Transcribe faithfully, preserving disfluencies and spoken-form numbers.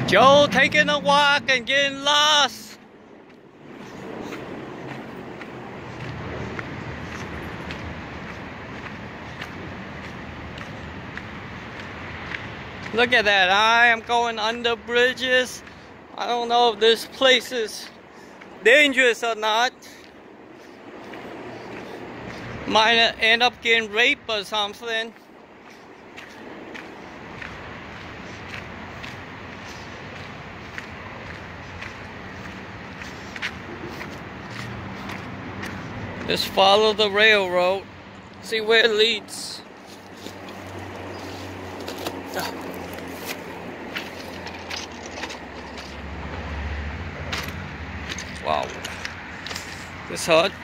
Joe taking a walk and getting lost. Look at that, I am going under bridges. I don't know if this place is dangerous or not. Might end up getting raped or something. Just follow the railroad, see where it leads. Wow, this hot.